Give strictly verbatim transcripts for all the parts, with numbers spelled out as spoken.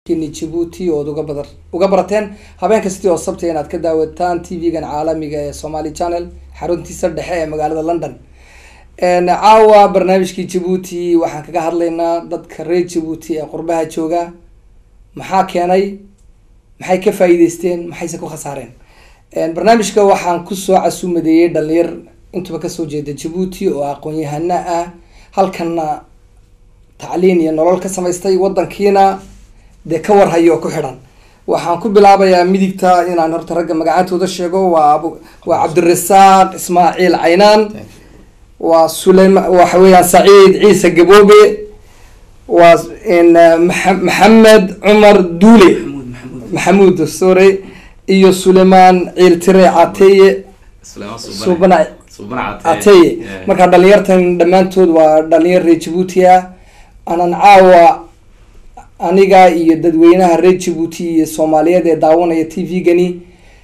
kini Djibouti oo uga badar uga barateen habeen kasta oo sabtay inaad ka daawataan T V-gan caalamiga ee Somali Channel xaruntiisa dhexe ee magaalada London. een caawa barnaamijkii Djibouti waxaan kaga hadlaynaa dadka reer Djibouti ee qurbaha jooga maxaa keenay maxay ka faa'iideysteen maxayse ku khasaareen. een barnaamijka waxaan ku soo casuumadeeyay dhalinyar intuba ka soo jeeda Djibouti oo aqoon-yahano ah halkana tacliin iyo nolol ka samaystay wadankiina de ka war hayo ku xiran. waxaan ku bilaabayaa midigta inaan horta ragga magacaantooda sheego waa waa Cabdirasaaq Ismaaciil Caynaan waa Suleyman waxa weeyaan Saciid Ciise Gaboobe waa in Maxamed Cumar Duule Maxamuud Sore iyo Suleyman Ciil Tire Cateye Subana Subana Cateye marka dhalinyartan dhamaantood waa dhalinyar reer Djibouti ah anan caawa aniga iyo dadweynaha reer Djibouti iyo Soomaaliyeed ee daawanaya T V-gani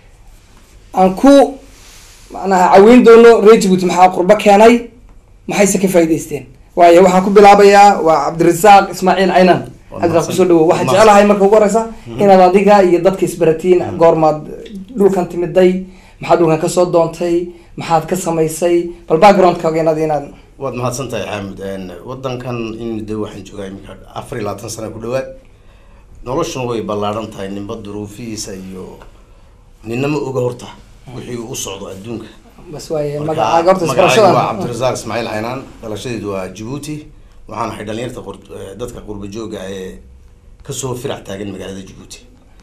aan ku macnaha caawin doono reer Djibouti maxaa qurba keenay maxayse ka faa'iideysteen. waayo waxaan ku bilaabayaa waa Cabdirasaaq Ismaaciil Caynaan hadda ku soo dhawo waxaan jecelahay marka ugu horeysa inaad adiga iyo dadka isbaratiin goormaad dhulkan timiday maxaad dhulkan ka soo doontay maxaad ka samaysay bal background-kaaga inaad inaad waad mahadsantahay Xamed. een wadankan in dad waxaan joogaa imika afar iyo labaatan sano ku dhawaad noloshuna way ballaaran tahay ninba duruufihiisa iyo ninama oga horta wixii uu socdo adduunka. bas waaye magacaaga horta isbarashada waa Cabdirasaaq Ismaaciil Caynaan dhalashadeedu waa Djibouti waxaan ahay dhalinyarta dadka qurba jooga ee kasoo firac taagan magaalada Djibouti.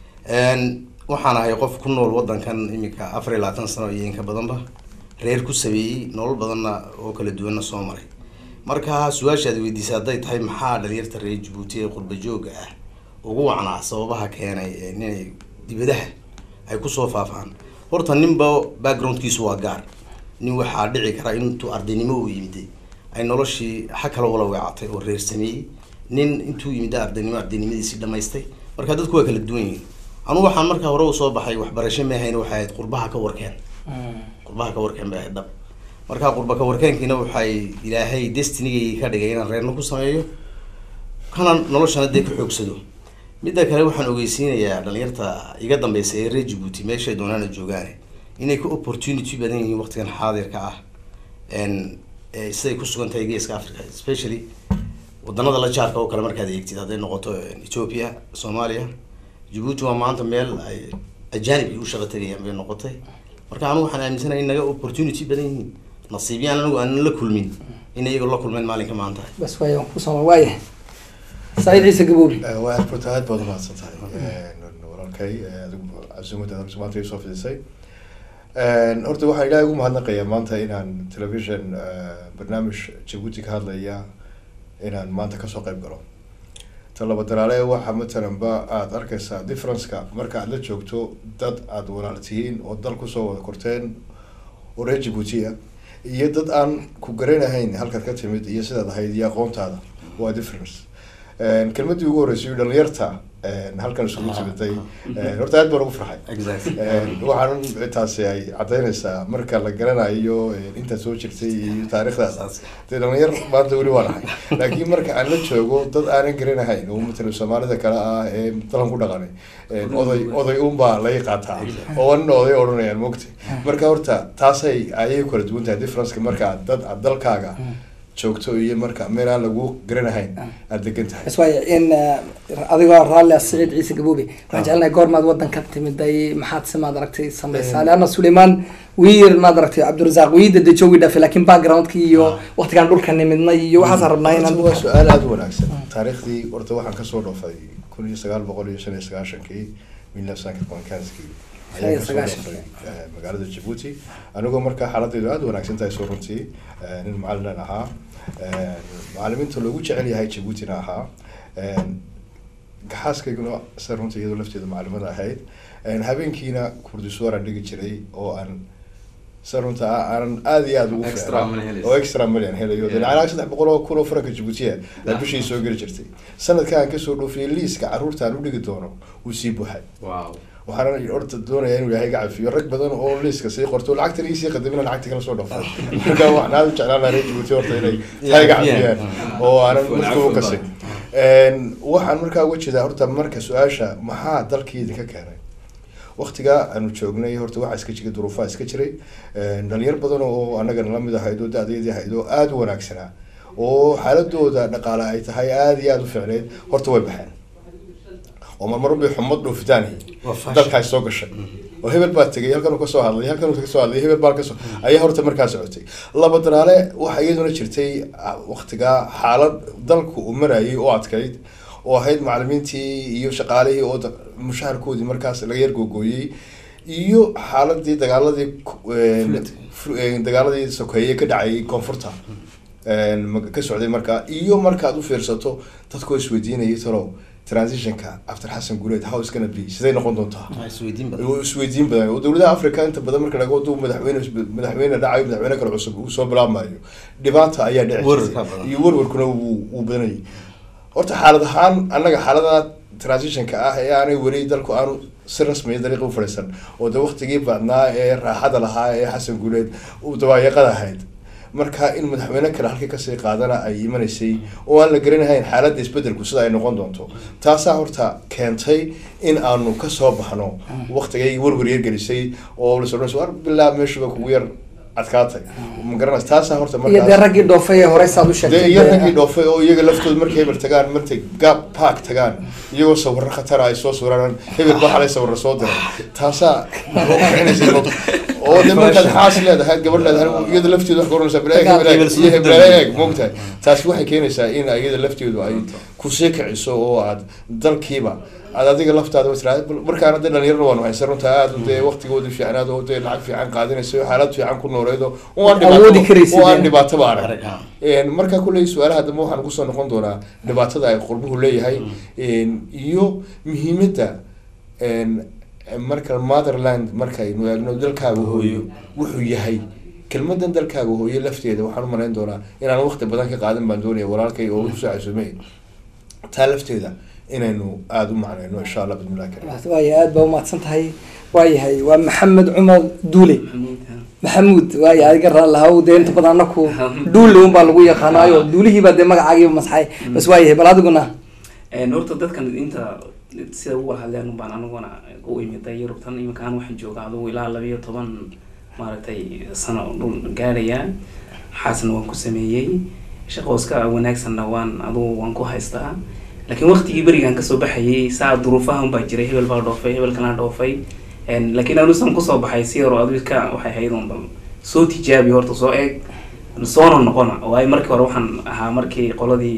een waxaan ahay qof ku nool wadankan imika afar iyo labaatan sano iyo in ka badanba reer ku sameeyay nolol badanna oo kala duwan soo maray. marka su'aashaad weydiisay haday tahay maxaa dhalinyarta reer Djibouti ee qurba jooga ah ugu wacnaa sababaha keenay inay dibadaha ay ku soo faafaan. horta ninba background-kiisu waa gaar. nin waxaa dhici kara intuu ardaynimo u yimid ay noloshii xakala wala weecatay oo reer sameeyay. nin intuu yimid ardaynimo ardaynimadiisii dhamaystay. marka dadku waa kala duwan yihiin. anu waxaan markaa hore u soo baxay waxbarasho ma ahayn waxay ahayd qurbaha ka warkeen. qurbaha ka warkeen baa dab. marka qurba ka warkeenkiina waxay ilaahay destiny ka dhigay inaan reerno ku sameeyo kana noloshana dee ka xoogsado. midda kale waxaan ogeysiinayaa dhalinyarta iga dambeysay ee reer Djibouti meesha doonana joogaan inay ku opportunity badan yihiin waqtigan xaadirka ah een ee siday ku sugan tahay geeska Afrika especially wadanada la jaarka oo kale markaad eegtid haday noqoto Ethiopia, Soomaaliya, Djibouti waa maanta meel ay ajaanib u shaqo tagayaan bay noqotay. marka anu waxaan aaminsanahay in naga opportunity badan yihiin nasiibiyaan anagu aan la kulmin in iyaga la kulmeen maalinka maanta. bas waaye ku soo waaye Saciid Ciise Gaboobe waa furtaad badan ma santahay wararkay adigu casuumada aad Soomaaliya soo fidisay. een horta waxaan ilaahay ugu mahadnaqayaa maanta inaan television barnaamij Djibouti ka hadlaya inaan maanta ka soo qayb galo. talaba daraale waxa matalanba aad arkaysaa difference-ka marka aad la joogto dad aad walaaltihiin oo dal ku soo wada korteen oo reer Djibouti ah iyo dad aan ku garanahayn halkaad ka timid iyo sidaad ahayd iyo aqoontaada waa difference. een kelmadii ugu horeysay dhalinyarta een halkan isugu timaday horta aad baan ugu farxay. exactly een waxaan taasi ay cadeynaysaa marka la garanayo inta soo jirtay iyo taariikhdaas dhalinyar maanta wali waa nahay laakiin marka aan la joogo dad aan garanahayn oo matala Soomaalida kale ah ee dalan ku dhaqanay een oday oday umba la yaqaataa oo wan oday oranayaan moogtay. marka horta taasay ayay kala duwan tahay difference-ka marka dad dalkaaga joogto iyo marka meel aan lagu garanahayn aad degan tahay. bas waaye in adiga raalli Saciid Ciise Gaboobe waxaan jeclahay goormaad wadanka timiday maxaad samaad aragtay sameysay ana Suleyman wiir ma aragtay Cabdirasaaq wiida de joogi dhaaf laakiin background-ki iyo waqtigan dhulka nimidnay iyo waxaas rabnaa inaan waa su'aal aad u wanaagsan. taariikhdii horta waxaan ka soo dhoofay kun iyo sagaal boqol iyo shan iyo sagaashan-kii magaalada Djibouti anigoo markaa xaaladdeedu aad u wanaagsan tahay soo runtii nin macallin ahaa macallimiinta loogu jecel yahay Djibouti-na ahaa gaxaaskayguna sar runtii iyadoo lafteeda macallimada ahayd habeenkiina Kurdistan aan dhigi jiray oo aan sar runta aan aad iyo aad ugu fiicnaa oo extra million helayo ilaa saddex boqol oo kun oo franka Djibouti ah bishii soo geli jirtay. sanadkan ka soo dhoofiyay liiska carruurta aan u dhigi doono uu sii buuxay. wow waxaan horta doonayaa inuu ilaahay gacan fiyo rag badan oo liiska sii qorto lacagta liisii qadamina lacagta kala soo dhoofay. marka waxaan aad u jeclaan lahaa Djibouti horta inay ilaahay gacan fiyaan oo aan markuu ka sii waxaan markaa uga jeedaa horta marka su-aasha maxaa dalkiida ka keenay waqtiga aanu joognay horta waxaa iska jiray duruufaha iska jiray dhalinyar badan oo annagana lamid ahayd oo da-deedii ahayd oo aada u wanaagsanaa oo xaaladooda dhaqaale ay tahay aada iyo aada u ficneyd horta way baxeen oo marmar bay xumad dhoofitaanhi dalkaas soo gashay oo hebel baa tegay halkan uu kasoo hadlay halkan uu kasoo hadlay hebel baa kasoo ayaa horta markaa socotay laba daraale waxaa iyaduna jirtay waqtigaa xaalad dalku uu marayay oo adkayd oo ahayd macalimiintii iyo shaqaalihii oo mushaharkoodii markaas laga yar googooyey iyo xaaladii dagaaladii dagaaladii sokeeye ka dhacayay koonfurta ka socday markaa iyo markaad u fiirsato dadkoo isweydiinayay talow transitionka after xasan guuleed how is gonna be siday noqon doontaa isweydiin badan oo dowladaha africa inta badan marka laga wado madaxweyne madaxweyne dhacayo madaxweyne kale cusub uu soo bilaabmayo dhibaata ayaa dhici jirtay iyo warwarkuna wuu badanayay horta xaalad ahaan annaga xaalada transitionka ah ee aanay weli dalku aanu si rasmiya dariiq u fadhiisan oo de waqtigii badnaa ee raaxada lahaa ee xasan guuleed uu dawaayaqada ahayd marka in madaxweyne kale halkii kasii qaadana ay imanaysay oo aan la garanahayn xaaladda isbedelku sida ay noqon doonto taasaa horta keentay in aanu kasoo baxno waqtigay warwar yar gelisay oo lasoo war bilaa meeshuba kugu yar adkaatay ma garanaysa taasaa horta markaas iyo raggii dhoofay ee hore saad u sheegtay iyo raggii dhoofay oo iyaga laftooda markay hebel tagaan markay gap park tagaan iyagoo sawirro khatar ay soo sawiraan hebel baa xalay sawirro soo diray taasaa oo de markaad xaas leedahay gabadh leedahay iyada lafteedu wax koronaysaa bilaag iyo heblaag moogtahay taasi waxay keenaysaa in iyada lafteedu ay kusii kiciso oo aad dalkiiba aad adiga laftaada wasraa markaana de dhalinyarna waanu haysan runta aada dee waqtigoodii fiicnaad oo dee lacag fiican qaadanaysa xaalad fiican ku nooleedo oo aan dhibaataba arag marka kulley su-aalaha dambe waxaan kusoo noqon doonaa dhibaatada ay qurbuhu leeyahay iyo muhiimadda marka motherland markaynu eegno dalkaaga hooyo wuxuu yahay kelmadan dalkaaga hooyo lafteeda waxaan u malayn doonaa inaan waqti badan ka qaadan baan doonaya walaalkay oo kusoo casuumay taa lafteeda inaynu aada u macnayno insha allah bismillah waaya aada baa umahadsan tahay waayahay waa maxamed cumar duule maxamuud waaya adiga raan lahaa dee inta badan anaku duule un baa lagu yaqaanaayo duulihiibaa dee magacaagiiba masxay bas waayahay bal adiguna horta dadkan inta sida ugu hadleen baan aniguna u imiday Yurubtan iminkaan waxaan joogaa adigu ilaa laba iyo toban maaragtay sano dhul gaaraya xaasna waan ku sameeyey shaqooska wanaagsanna waan adigu waan ku haystaa laakiin waqtigii berigaan kasoo baxayay saa duruufahan baa jiray hebel baa dhoofay hebel kana dhoofay laakiin aanu san kusoo baxay si yar oo adka waxay ahayd un bal soo tijaabi horta soo eeg soona noqona waayo markii hore waxaan ahaa markii qoladii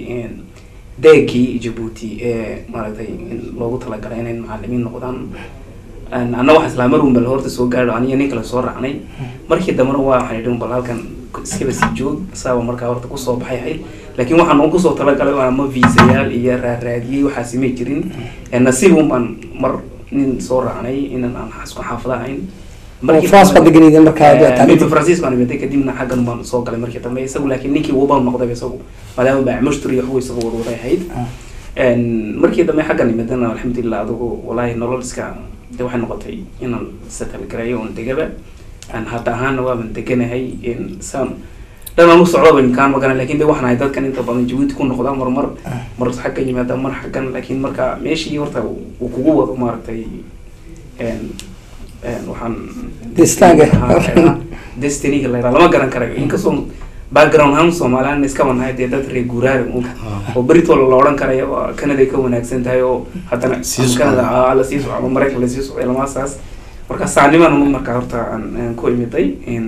deegii Djibouti ee maaragtay loogu talagalay inay macallimiin noqdaan anna waxa isla mar uun bal horta soo gaadho aniga nin kale soo raacnay markii dambana waa waxay dhigeen bal halkan iska basi joog saaba markaa horta ku soo baxay hay laakiin waxaan ugu soo talagalay waa ma viisayaal iyo raaraadiyay waxa simay jirin nasiib uun baan mar nin soo raacnay inaan aan xasku xaafadahayn markii France ka deganay markaa taariikhda Francisco aan imid kadibna xaggan baan soo galay markii dambe isagu laakiin ninkii uu baan noqday isagu maadaama baa mushtari wax weyn isagu waday hayd een markii dambe xaggan imidana alxamdulillah adigu wallahi nololska waxay noqotay inaan settle gareeyo oo degaba aan hadda ahaan waa ban deganahay in san dhanaan u socdo in kaan magana laakiin de waxaan ay dadkan inta badan Djibouti ku noqdaan mar mar mar xagga yimaada mar xaggan laakiin marka meeshii horta uu kugu wado maaragtay een waxaan distaanka destiny la lama garan karayo inkastoo background ahaan Soomaaliland iska wanahay dad reer guuraar oo berito la oran karayo Canada ka wanaagsan tahay oo hadana Canada la sii socdo Mareykanka la sii socdo lamaasas marka saaniman marka horta aan ku imiday in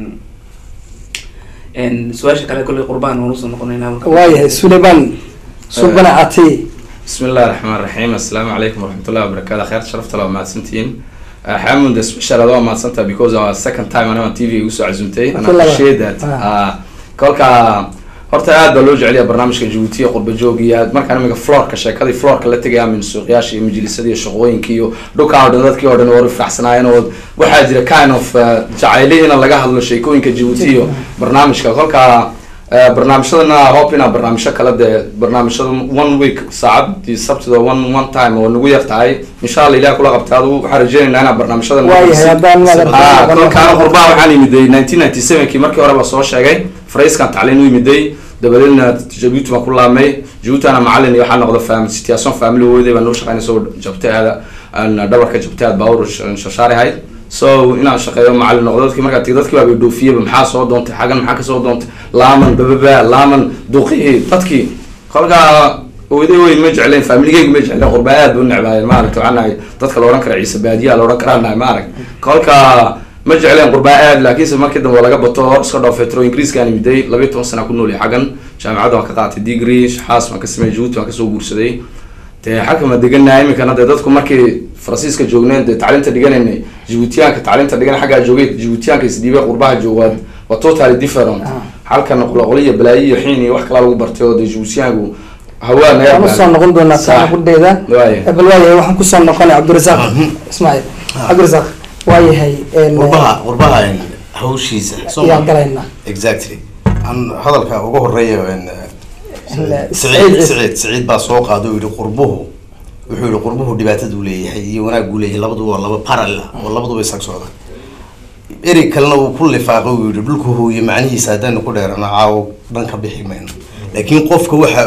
in su'aasha kale kulli qurbaan oo soo noqonayna waayahay Sulayman subhana ati bismillahir rahmanir rahim assalamu alaykum wa rahmatullahi wa barakatuh khair sharafta la maadsantiin حامد سبيشال هذا ما صنته because our second time أنا on T V وسوى عزمتي أنا appreciate that كلك horta aad baa loo jecel yahay barnaamijka Djibouti qurba joogiyaad marka anaga floorka sheekadii floorka la tagay min suuqyaashii majlisadii shaqooyinkii iyo dhulka dadkii oo dhan oo rifacsanayeen oo waxa jira kind of jacayliina laga hadlo sheekooyinka Djibouti iyo barnaamijka kolka barnaamijyadana hope inaa barnaamijyo kala dee barnaamijyada one week saacadii sabtida one one time oo nagu yar tahay insha allah ilaah kula qabta adu waxaan rajeynaynaa inaa barnaamijyadan kolkaana qurbaha waxaan imiday nineteen ninety seven kii markii hore baa soo sheegay farayskan tacliin u imiday dabadeedna Djibouti baan ku laamay Djibouti ana macallin iyo waxaa noqda family situation family wooday baan noo shaqaynay soo jabtaada aan dhabarka jabtaad baawur shashaari hay so inaan shaqeeyo macallin noqdo dadkii markaa dadkii baa dhoofiyay maxaa soo doontay xagan maxaa ka soo doontay laaman bababa laaman duqii dadkii kolka wada weyn ma jecleen familygeyga ma jecleen qurbaad u nacbaayeen maaragtay waxaan dadka la oran kara ciise baadiya la oran karaa maaragtay kolka ma jecleen qurbaad laakiin markii dambe laga bato iska dhoofeetro ingiriiska aan imiday laba iyo toban sano ku nool yahay xagan jaamacadda waan ka qaatay degree xaas waan ka sameeyay Djibouti waan ka soo guursaday te halka ma deganahay imika hadda dadku markii Faransiiska joogneen de tacliinta dhiganayna Djiboutiyaanka tacliinta dhigan xagga joogay Djiboutiyaanka isdiibay qurbaha joogaan waa totally different halkan qolqoliya balaayiyo xiin iyo wax kala lagu bartay oo Djiboutiyaanku hawaa naga waxaan soo noqon doonaa taa qudheeda bal waayahay waxaan ku soo noqonay Cabdirasaaq Ismaaciil Cabdirasaaq waayahay een qurbaha qurbaha hawshiisa soo galayna exactly an hadalka ugu horeeyo een سعيد سعيد سعيد باصوق هذا يقول قربه ويقول قربه دبعته دولية هي وانا أقول له لبضه والله بارلا والله بضه بيسك صودا إيريك كلنا وكل فاقو يقول له هو يمعني سادان وكل أنا عاو بنك بحكمين لكن قف كوحة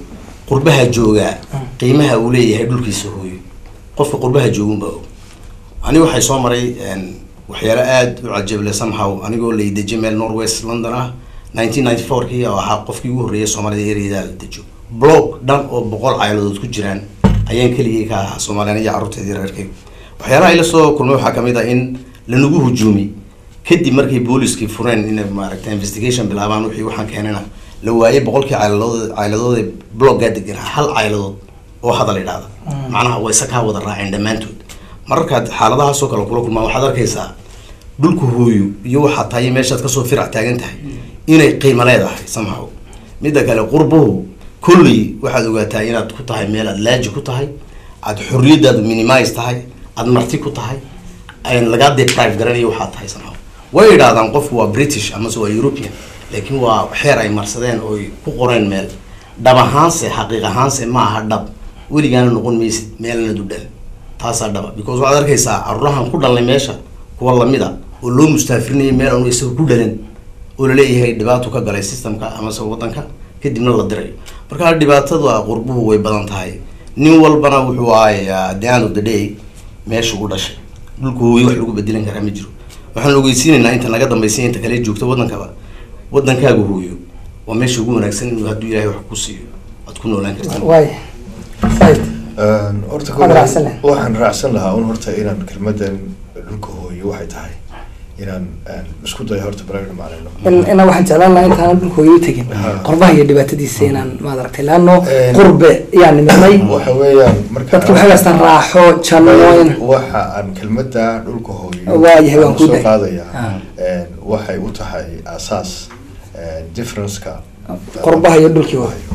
قربها جوجا قيمها أولية يقول كيس هو قف قربها جوجا بقى أنا وحي صامري إن وحيرات وعجب لي somehow أنا أقول لي دجمال نورويست لندن nineteen ninety-four kii oo ahaa qofkii ugu horeeyay Soomaalida ereyada la dejo blog dhan oo boqol cayladood ku jiraan ayaan kaliya ka ahaa Soomaaliyeed iyo carruurteedii reerkay waxyaalaha ay la soo kulmay waxa kamid ah in la nagu hujuumi kadib markii booliskii fureen in maaragtay investigation bilaabaan wixii waxaan keenana la waayay boqolkii cayladood cayladood blogga degan hal cayladood oo hadal ilaada macnaha way sakaa wada raaceen dhamaantood marka xaaladaha soo kala kula kulmaa waxaad arkaysaa dhulku hooyo iyo waxa tahay meeshaad ka soo firac taagan tahay inay qiimo leedahay somehow midda kale qurbuhu kulli waxaad ogaataa inaad ku tahay meel aad laaji ku tahay aad xorriyadaadu minimize tahay aad marti ku tahay aan laga deprive garanayo waxaad tahay somehow way yiraahdaan qofku waa British ama soo European laakiin waa xeer ay marsadeen oo ku qoreen meel dhab ahaanse xaqiiq ahaanse ma aha dhab weligaana noqon maysid meelna dudal taasa dhab because waxaad arkaysaa arruhan ku dhalay meesha kuwa lamida oo loo mustaafirinay meel aan isagu ku dhalan oo leeyahay dhibaato ka galay systemka ama soo wadanka kadibna la diray marka dhibaatadu ah qurbuhu way badan tahay nin walbana wuxuu ahayaa the end of the day meesha u dhashay dhulku way wax lagu bedelan karaa ma jiro waxaan ogeysiinaynaa inta naga dambeysay inta kale joogto wadankaba wadankaagu hooyo waa meesha ugu wanaagsan inuu hadduu ilaahay wax ku siiyo aad ku noolaan kartaan way sayid een horta waxaan raacsan lahaa un horta inaan kelmadan dhulku hooyo waxay tahay inaan isku dayo horta barnaamij macalino in ina waxaan jeclaan lahaa intaan dhulku hooyo tagin qurbaha iyo dhibaatadiisa inaan ma aragtay laano qurbe yani nimay waxa weeyaan marka dadku waxay haystaan raaxo janooyin waxa aan kelmadda dhulku hooyo waayahay waan ku qaadaya een waxay u tahay asaas difference-ka qurbaha iyo dhulkii hooyo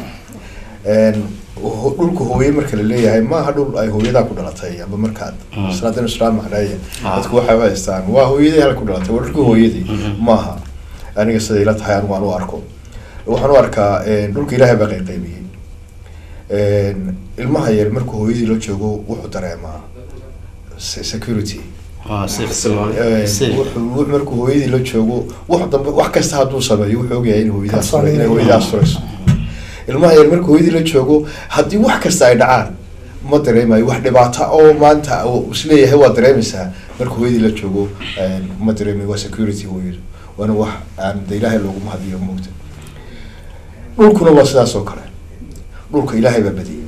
een dhulku hooyo marka la leeyahay ma aha dhul ay hooyada ku dhalatay ama markaad islaadana islaam macnaheedu dadku waxay haystaan waa hooyadii hal ku dhalatay waa dhulku hooyadii maaha aniga sida ila tahay aan waan u arko waxaan u arkaa dhulka ilaahay baa qaybiyay een ilmaha yar markuu hooyadii la joogo wuxuu dareemaa security ah wuxuu markuu hooyadii la joogo wax dambe wax kasta hadduu sameeyo wuxuu ogayaa in hooyadaas inay hooyadaas furayso ilmaha yar markuu hooyadii la joogo haddii wax kasta ay dhacaan ma dareemayo wax dhibaato oo maanta isleeyahay waa dareemaysaa markuu hooyadii la joogo ma dareemayo waa security hooyadu waana wax aan de ilaahay loogu mahadiyo moogta dhulkuna waa sidaas oo kale dhulka ilaahay baa badiyay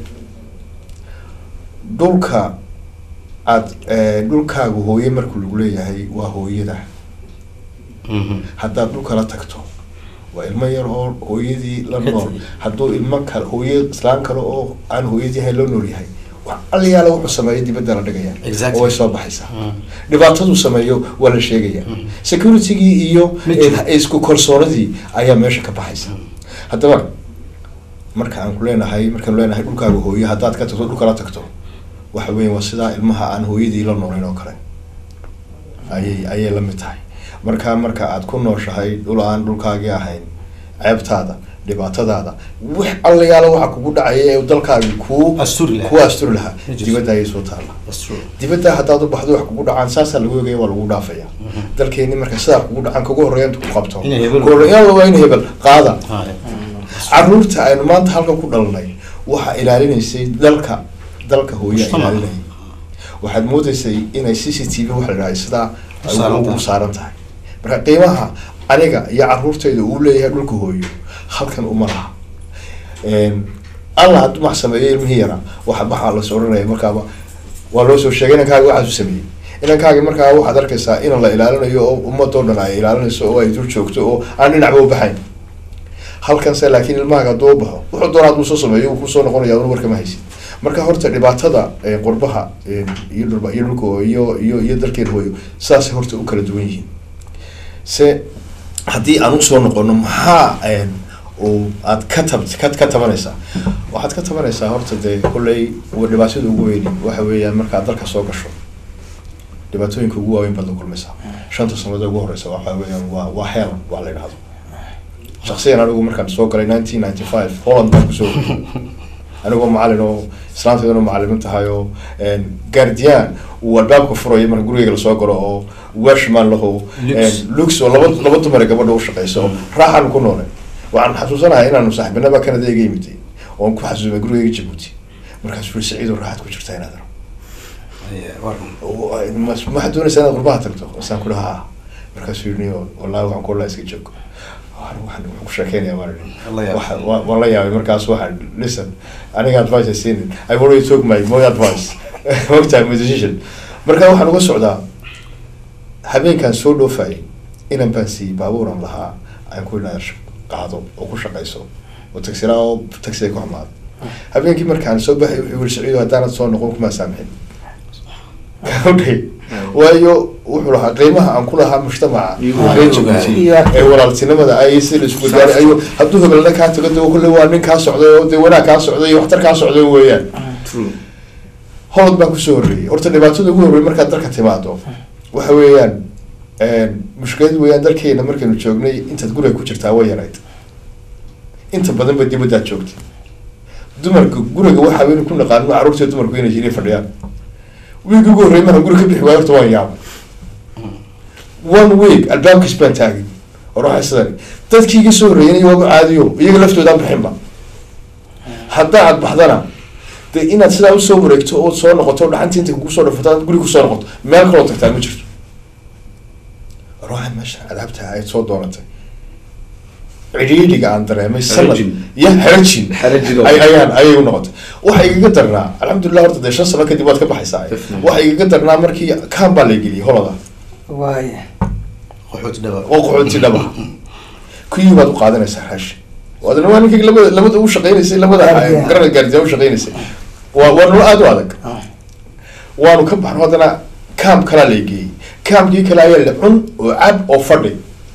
dhulka aad dhulkaagu hooye markuu lagu leeyahay waa hooyada haddaad dhulka la tagto waa ilmo yar oo hooyadii la nool hadduu ilmo kale hooye islaan kale oo aan hooyadii ahayn loo nool yahay wax aliyaala wuxuu sameeyo dibadda la dhigaya oo way soo baxaysaa dhibaataduu sameeyo waa la sheegaya security-gii iyo isku kalsoonadii ayaa meesha ka baxaysa haddaba marka aan ku leenahay markaan leenahay dhulkaaga hooye haddaad ka tagto dhulka la tagto waxa weeye waa sidaa ilmaha aan hooyadii la noolayn oo kale ayay ayay la mid tahay marka marka aad ku nooshahay dhul aan dhulkaagii ahayn ceebtaada dhibaatadaada wax allayaala waxa kugu dhacaya ee dalkaaga ku asturi lahaa ku asturi lahaa dibadda ayay soo taalla dibadda haddaad u baxdo wax kugu dhacaan saasaa lagu eegaya waa lagu dhaafaya dalkeeni marka sidaa kugu dhacaan kugu horreeya inta ku qabto koreyaal waa in hebel qaada carruurta aynu maanta halkan ku dhalanay waxaa ilaalinaysay dalka dalka hooya ilaalinay waxaad moodaysay inay c c t v waxa la dhahay sidaa ugu saaran tahay marka qiimaha aniga iyo carruurtayda uu leeyahay dhulka hooyo halkan uma laha allah hadduu max sameeyo ilmihii yara waxa maxaa la soranaya markaaba waa loo soo sheegay inankaaga waxaas u sameeyey inankaaga markaa waxaad arkaysaa in la ilaalinayo oo ummadoo dhan ay ilaalinayso oo ay dul joogto oo aan dhinacba u baxayn halkanse laakiin ilmahaaga hadduu u baxo wuxuu doona hadduu soo sameeyo uu kusoo noqonaya aduna warkama haysid marka horta dhibaatada qurbaha iyo dhulba iyo dhulka iyo iyo iyo dalkeen hooyo saasay horta u kala duwan yihiin se haddii aan usoo noqono maxaa oo aad ka tab ka ka tabanaysaa waxaad ka tabanaysaa horta dee kolley dhibaatada ugu weyni waxa weeyaan markaad dalka soo gasho dhibaatooyinka ugu waaweyn baad la kulmaysaa shanta sannadood ugu horeysa waxa weeyaan waa waa hell waa la yidhahdo shaksiyan anigu markaan soo galay nineteen ninety five holland baan kusoo anigoo macalin oo islaanteeduna macalimin tahay oo guardian uu albaabka furayo marka gurigeyga lasoo galo oo washman laho lux oo laba laba dumar gabadha u shaqeyso raaxan ku noole waxaan xasuusanahay inaanu saaxiibinaba Canada iga yimid oo ku xasuusay gurigeyga Djibouti markaas uu Saciid oo raaxad ku jirta inaad arko ma doonaysaa inaad qurbaha tagto isaan ku dhahaa markaas uu yidhi wallahi waxaan ku la iska joogo waxaan ku sheekeynaya waxa waan la yaabay markaas waxaan listen aniga advice ay siin I already took my my advice what time musician marka waxaan uga socdaa habeenkan soo dhoofay inaan baansi baabuuran lahaa aan ku ilaash qaado oo ku shaqeyso oo taxi raaw taxi ku xamaad habeenkii markaan soo baxay wuxuu Saciid hadaan soo noqon kuma saamixin okay waayo wuxuu lahaa qiimaha aan ku lahaa mujtamaca ee walaaltinimada ay si la isku daaray ayo hadduu hebelna ka tagado kulli waa nin ka socday oo de wanaag ka socday iyo waxtar ka socday weeyaan hawd baan ku soo horreeyay horta dhibaatada ugu horreeyay markaad dalka timaado waxa weeyaan mushkilad weeyaan dalkeena markaynu joognay intaad guriga ku jirtaa way yarayd inta badan ba dibadda joogtay dumarka guriga waxa weyn ku naqaan carruurta dumarku inay jireen fadhiyaan wiigu ugu horreeyay markaan guriga ka bixi waayo horta waan yaabay one week albaabka isbaan taagay oo raaxaysadan dadkii iga soo horreeyay waa caadiyo iyaga laftooda aan bixinba hadda aad baxdana de inaad sidaa u soo wareegto oo soo noqoto dhaxantii inta kugu soo dhafataan guriga ku soo noqoto meel kale oo tagtaa ma jirto ruuxa meesha alaabta ay soo doonatay cidhiidhiga aan dareemay sanad iyo xerajin ay ayaan ayay u noqotay waxa igaga darnaa alxamdulilah horta dee shan sano kadib waad ka baxaysaa waxa igaga darnaa markii kaan baa la geliyay holada waay qaxooti dhaba oo qaxooti dhaba kuwii baad u qaadanaysaa raashin waadna waa ninkii labada labada u shaqeynaysay labada garana gaardiya u shaqeynaysay waa waa nolol aad u adag waanu ka baxno haddana kaam kalaa la geeyey kaamkii kale ayaa la cun oo cab oo fadhi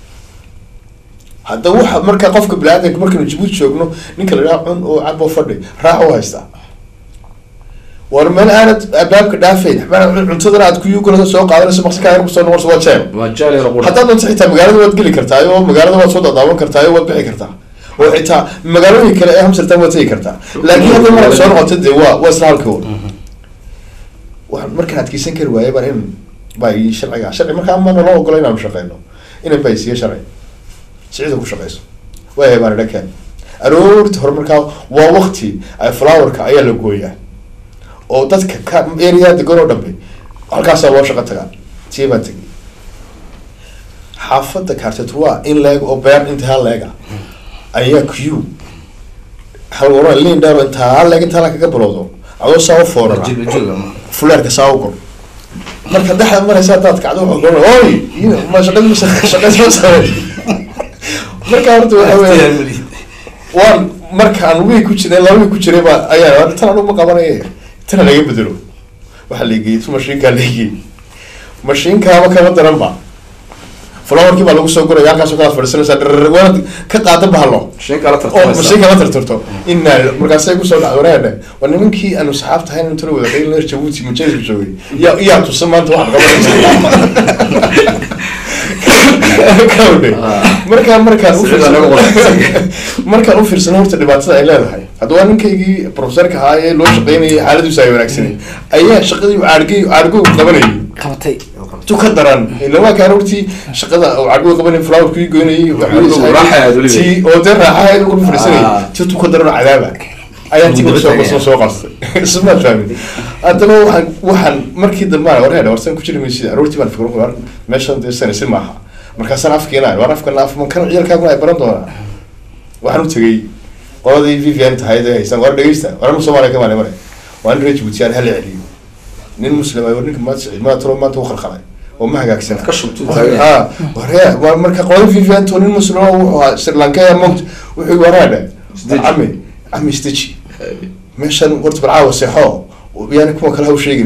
hadda waxa marka qofka bini'aadamka markaynu Djibouti joogno ninka la yidhaha cun oo cab oo fadhi raaxo u haystaa war meel aanad albaabka dhaafayn xabaan cuntadana aad ku yuugalada soo qaadanayso maqsika yar kusoo noqonayso waa jeel waa jeel yar qura haddaad doonto xitaa magaalada waad geli kartaa oo magaalada waad soo daawan kartaa oo waad bixi kartaa oo xitaa magaalooyin kale ee Amsterdam waad tegi kartaa laakiin hadda markaad soo noqoto dee waa waa isla halkooda waxaan markaan adkeysan kari waayay baan in bay sharciga sharci markaa ma nala ogolo inaanu shaqeyno inaan bay siiyo sharci sicida ku shaqeyso way baan dhakan aroorta hore markaa waa waqti ay flowerka ayaa la gooyaa oo dadka ka area degan oo dhanbe halkaas loo shaqo tagaa tiiba tagi xaafada kaartatua in leeg oo beer inta leega ayaa queue hal wara leen dheer inta leeg inta la kaga bilowdo adoo soo foorara fuleerka soo gor marka dhaxda maraysa dad kacdo wuxuu qoray oy ma shaqada ma shaqada soo saaray marka horta waxa weeye waan markaan wii ku jiray laba ku jiray ba ayaa tan anu ma qabanay tan laga bedelo waxa la geeyay mashiinka la geeyay mashiinka ma kama daran ba flowerkii baa lagu soo guraya halkaasoo kala fadhiisanaysaa waanad ka qaada bahalo shin kala oo mashiin kala tartarto inna markaasay kusoo dhacdoreene waa nimankii aanu saxaabta ahayn inta wada qeylin Jabuuti mujeedku joogay yaa yaa tusan maanta wax qabanaysa marka markaan u fiirsano markaan u fiirsano horta dhibaatada ay leedahay hadda waa ninkaygii professorka ahaa ee loo shaqeynayay xaaladiisu ay wanaagsanay ayaa shaqadii caargay caargo qabanayay qabatay tu ka daran ilaa waa kaan hortii shaqada oo caargo qabanay flower ku goynayay ti oo dee raaxahay ugu fariisanay ti tu ka daran cadaaba ayaa tii soo soo soo qastay isma fahmin hadaba waxaan waxaan markii dambe aan wareer warsan ku jiray meeshii aroortii baan fikro qor meeshan dee sanaysan maaha markaasaan afkeena waan afkeena af man kan ciyalkaagu ay baran doonaa waxaan u tagay qoladii Vivian tahay aysan war dhageysta war Soomaaliya kama leeyahay waan reej butiyaan hal celiyo nin muslim ay warninka ma ma tiro maanta u khalkhalay oo ma hagaagsan ka shubtu taagay ha waree war marka qoladii Vivian to nin muslim oo Sri Lanka ya mogt wuxuu waraada ami ami stichi meeshan warta baraawo seexo yani kuma kala hawsheegin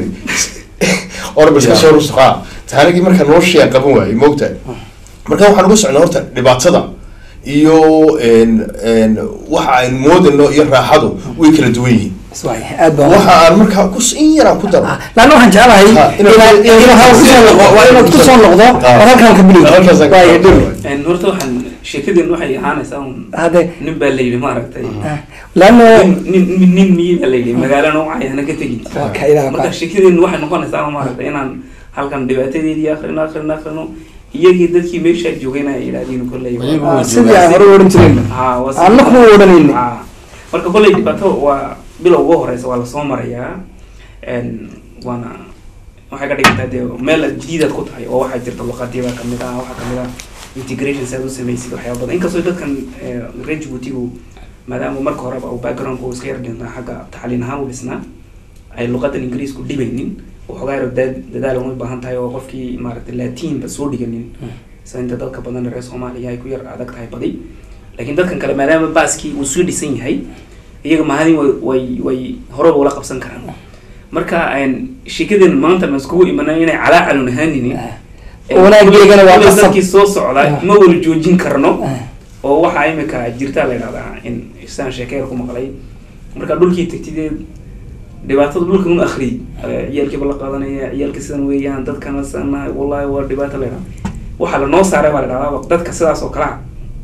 oo bas ka soo rusqa taanigi marka noloshiyan qaban waayay moogta marka waxaan ugu socnaa horta dhibaatada iyo een een waxa ay moodano iyo raaxadu way kala duwan yihiin iswaay aad baan waxa aan marka ku in yar ku daro laana waxaan jecelahay inaad inaad ku soo noqdo waa inaad ku soo noqdo halkan ka bilowdo waay dhul een horta waxaan sheekadeen waxay ahaanaysaa hade nin baa leeyay ma aragtay laana nin nin miyay baa leeyay magaalada waxay hana ka tagin ka ila marka sheekadeen waxay noqonaysaa ma aragtay inaan halkan dhibaatadeedii akhrina akhrina akhrino iyagii dadkii meesha joogayna ay yiraahdeen kolley sidii aan hore oran jiray ha aan ku oranayna marka kolley dhibaato waa bilow ugu horeysa waa la soo marayaa een waana waxa ka dhigtaa de meel jadiid ku tahay oo waxa jirta luqadiyada kamid ah waxa kamid ah integration sadu sameeyay waxyaabo badan inkastoo dadkan reer Djibouti maadaama marka hore uu background ku iska yardinta xagga tacliin ahaan u dhisnaa ay luqadda ingiriisku dhibaynin waxoogaa dadaal uma baahan tahay oo qofkii maaragtay Latin ba soo dhiganin sainta dadka badan reer Soomaaliya ay ku yar adag tahay badi laakiin dadkan kale maadaama baaski uu soo dhisan yahay iyaga mahadin way way hore wala qabsan karaan marka aan shirkadeen maanta ma isku imanay inay calaacal ahaanini wanaaggeegana waa qasabkii soo socday ma wada joojin karno oo waxa imika jirta la yiraahdaa in isaan sheekayr ku maqlay marka dhulkii tagtideed dhibaatada dhulka uu akhri ciyalkii bala qaadanaya ciyalkii sidan weeyaan dadkana sanaa wallahi waa dhibaato leeyahay waxa la noo saaray baa la yiraahdaa dadka sidaas oo kala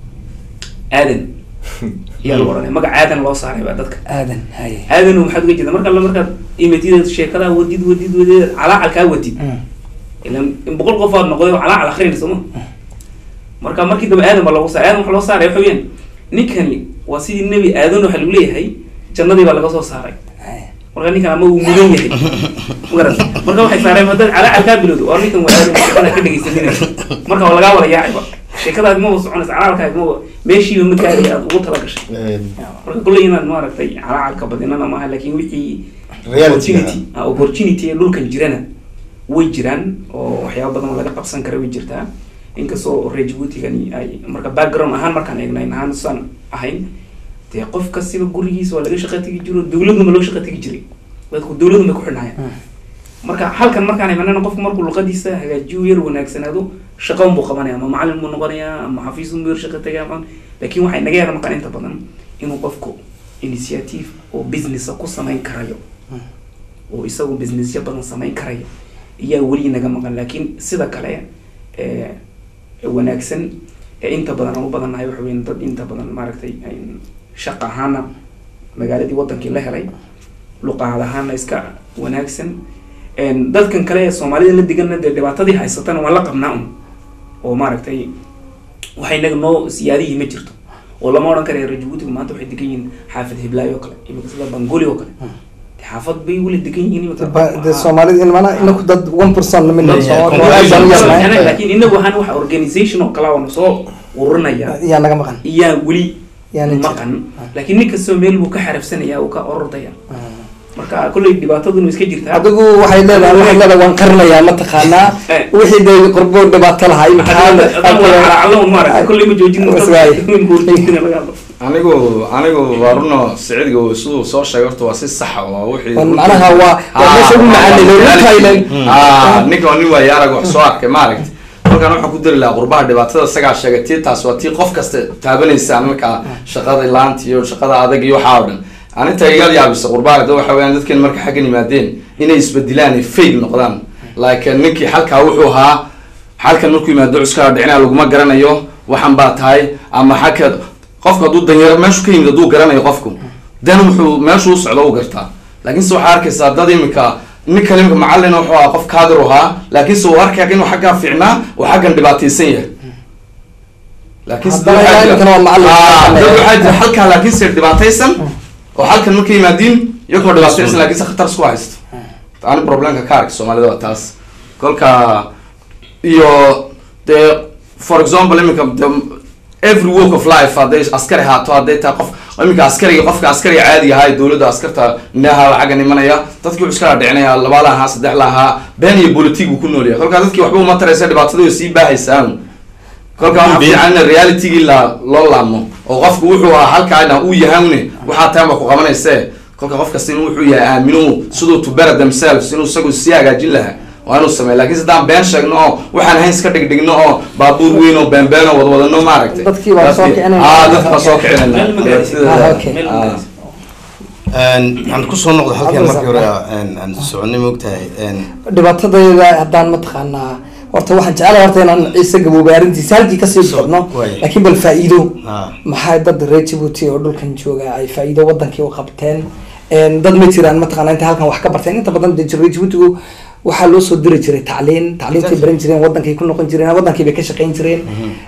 aadan yaa la waranay magac aadan loo saaray baa dadka aadan hay aadan uu maxad uga jeedaa marka la marka iimaydida sheekada wadid wadid wadid calaacal ka wadid ilan boqol qof aad noqday calaacal akhrinayso ma marka markii daba aadan baa loo saaray aadan waxa loo saaray xubin ninkani waa sidii nabi aadan waxa lagu leeyahay jannadii baa laga soo saaray marka ninkan ama uu mudan yahay garan marka waxay saareen madad calaacal ka bilowdo oo ninkan waa aadan shaqada ka dhageysanayay marka waa laga wada yaacay sheekadaad ma soconaysa calaalka ma meeshii ma kaari aad ugu tala gashay marka kulay inaan ma aragtay calaalka badinana ma aha laakiin wixii opportunity opportunity dhulkan jirana way jiraan oo waxyaabo badan laga qabsan karo way jirtaa inkastoo reer Djibouti-gani ay marka background ahaan markaan eegnay ahaan san ahayn dee qof kasta gurigiisa waa laga shaqo tagi jiro dawladdu ma loo shaqo tagi jiray dadku dawladdu ma ku xidhnayaan marka halkan markaan imanayna qofku markuu luqadiisa hagaajiyo yar wanaagsanaado shaqo buu qabanaya ama macallin buu noqonayaa ama xafiis buu shaqo tagayaa laakiin waxay naga yaran markaan inta badan inuu qofku initiative oo business ku sameyn karayo oo isagu business badan sameyn karayo iyaa wali naga maqan laakiin sida kale ee wanaagsan ee inta badan oo badanahay waxa weyn dad inta badan maaragtay shaqo ahaan magaaladii wadankii la helay luqad ahaan iska wanaagsan een dadkan kale ee Soomaalida la digan dhibaatadii haysatan waa la qabnaa oo maaragtay waxay naga noo siyaadii ma jirto oo lama oran karo reer Djibouti maanta waxay degan yihiin xaafad Hiblaayo kale iyo sida Bangoli oo kale xaafad bay wali degan yihiin de Soomaalida in mana inaku dad one percent la minay Soomaaliya laakiin inagu waxaan wax organization oo kala oo soo ururinaya yaa naga maqan iyaa wali yaa maqan laakiin ninka Soomaali uu ka xarafsanaya oo ka ordaya marka kulay dhibaatadu iska jirtaa adigu waxay leedahay wax leedahay waan qarinayaa ma taqaanaa wixii day qurboon dhibaato lahay maxaa Allah maarka kulay ma joojin anigu anigu warno Saciidga oo soo soo sheegay horta waa si sax ah oo wixii macnaha waa waa meesha ugu macaan loo taylan ah ninka nin waa yaaraga wax soo arkay maaragtay kolkaan waxaan ku dari lahaa qurbaha dhibaatada isagaa sheegay tii taas waa tii qof kasta taabanaysa markaa shaqada laanta iyo shaqada adag iyo waxaa oo dhan aninta iga yaabisa qurbaha da waxa weyaan dadkan marka xaggan yimaadeen inay isbedilaan ay fake noqdaan like ninkii halkaa wuxuu ahaa halkan markuu yimaado cuskala dhicinaa laguma garanayo waxan baa tahay ama xagka qofka hadduu danyaro meeshu ka yimid hadduu garanayo qofku dan wuxuu meeshu u socdo u gartaa laakiinse waxaa arkaysaa dad imika nin kale imika macallin wuxuu ahaa qof kaadir u ahaa laakiinse uu arkaya inuu xaggaa fiicnaa oo xaggan dhibaataysan yahay laakiinse dad waxaa jira halkaa laakiinse dhibaataysan oo halkan marka yimaadiin iyagoo dhibaataysan laakiinse khatar isku haysto ani problemka ka arka soomaalida waa taas kolka iyo dee for example imika every walk of life hadday askari haato hadday tahay qof iminka askariga qofka askariga caadiga ahaa ee dowladda askarta naha xaggan imanaya dadkii wuxuu iskala dhicinaya laba lahaa saddex lahaa been iyo politic uu ku noolyahay kolkaa dadkii waxba uma taraysa dhibaatada way sii baahaysaan kolkaa waxaa fiican in realitygii la loo laamo oo qofku wuxuu ahaa halkaana uu yahayne waxaa tahay ma ku qabanayse kolka qof kasta inuu wuxuu yahay aaminu siduu to better themselves inuu isagu sii hagaajin lahaa waa inuu sameeyo laakiin sidaan been sheegno oo waxaan hayn iska dhigdhigno oo baabuur weyn oo beenbeen oo wadwadano maaragtay dadkii baa soo kicinayna ah dadka baa soo kicinayna aan kusoo noqdo halkan markii hore aan soconay moogtahay dhibaatadayda haddaan mataqaanaa horta waxaan jecelahay horta inaan ciise gaboobe arrintiisa halkii kasii socno laakiin bal faa'iido maxay dad reer Djibouti oo dhulkan jooga ay faa'iido wadankii u qabteen dad ma jiraan mataqaanaa inta halkan wax ka barteen inta badan reer Djibouti waxaa loo soo diri jiray tacliin tacliintay baran jireen wadankay ku noqon jireen wadankay bay ka shaqayn jireen